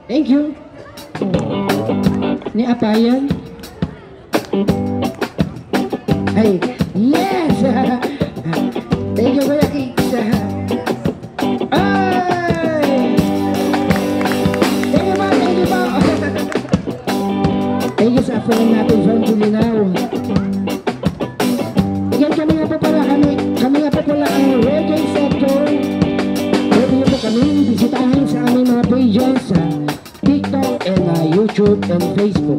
Thank you. Ni Apayan. Ay, yes! Thank you, Kuya Kicks. Ay! Thank you po, thank you po. Thank you sa friend natin from Bulinaw. Again, kami nga po pala ang reggae sector. Pwede nyo po kami bisitahin sa aming mga pages sa TikTok and YouTube and Facebook.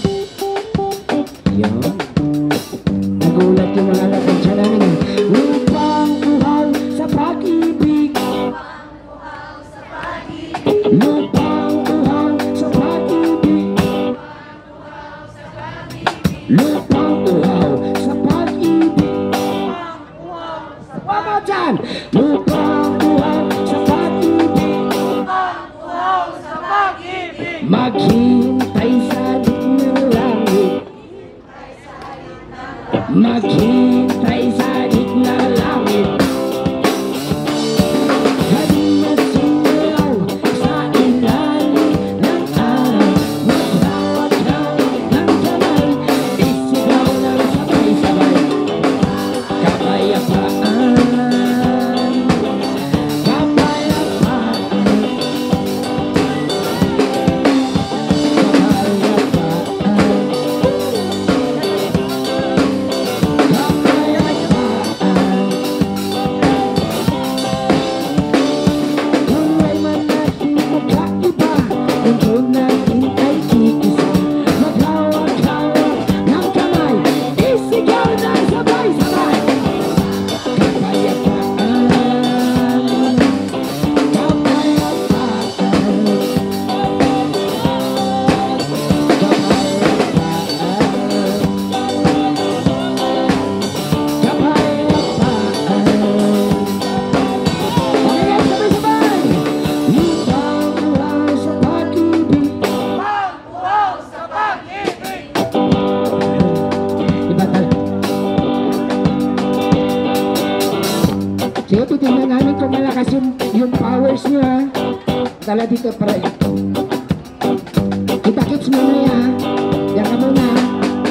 Yan. Nagulat yung mga nakansya namin. Lupang uhaw sa pag-ibig. Lupang uhaw sa pag-ibig. Lupang uhaw sa pag-ibig. One more time! Lupang uhaw sa pag-ibig. Maghintay sa ng langit. Maghintay sa ng langit. Halina't sumayaw sa ilalim ng araw. Maghawak-hawak ng kamay. Isigaw ng sabay-sabay. Kapayapaan. Sige, titignan namin kung malakas yung powers nyo, ha. Tala dito para kita-kits mamaya, ha. Diyan ka muna, ha.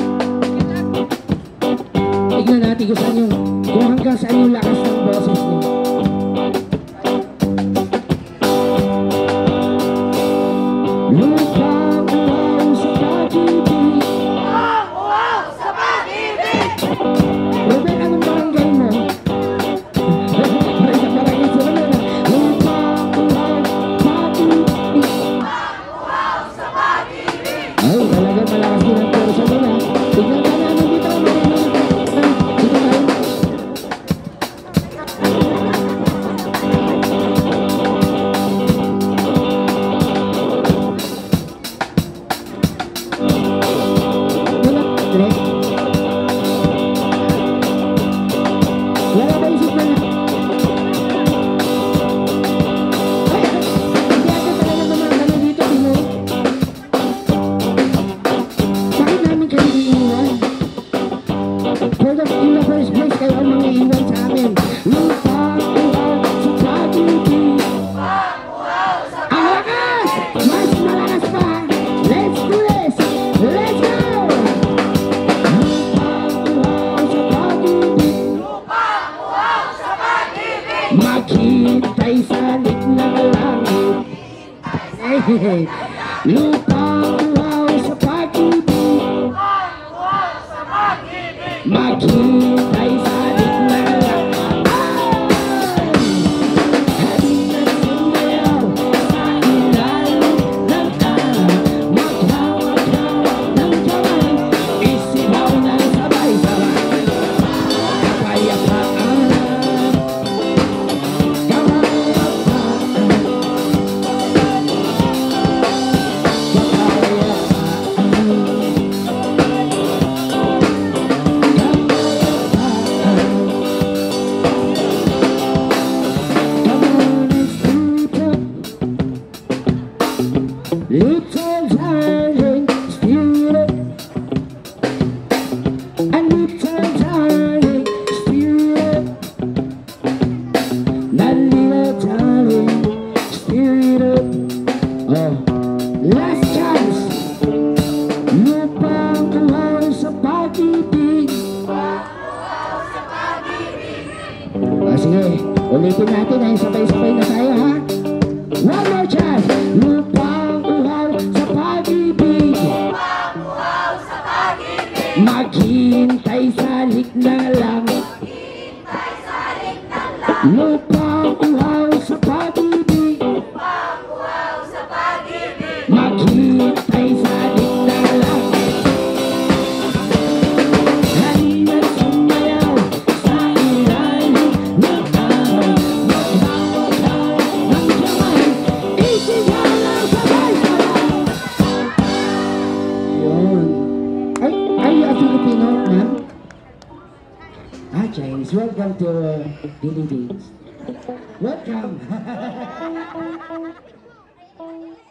Tignan natin kung hanggang saan yung lakas ng boses nyo. Lupang uhaw sa pag-ibig. Lupang uhaw sa pag-ibig. Ruben, anong barangay mo? Ay, talaga malakas din ang pwersa nila. Tignan ka namin dito. Dito tayo. Wala ba isip na na? Ay, hindi ako talaga naman dito. Bakit namin kayo iiwan? In the first place, kayo ang mga iiwan sa amin. Lupang uhaw sa pag-ibig. Ang lakas! Mas malakas pa! Let's do this! Let's go! Lupang uhaw sa pag-ibig. Maghintay sa ng langit. Lupang uhaw sa pag-ibig. Maghintay sa ng langit. Halina't sumayaw sa ilalim ng araw. Maghawak-hawak ng kamay. Isigaw ng sabay-sabay. Kapayapaan. Little darling, spirit. A little darling, spirit. That little darling, spirit. Oh. Lupang uhaw sa pag-ibig, maghihintay sa ating lalaki. Halina't sumayaw sa ilalim ng araw. Maghawak ng kamay, isigaw ng sabay-sabay. Yun. Ay, are you a Filipino, ma'am? Ah, Chinese. Welcome to Philippines. Welcome.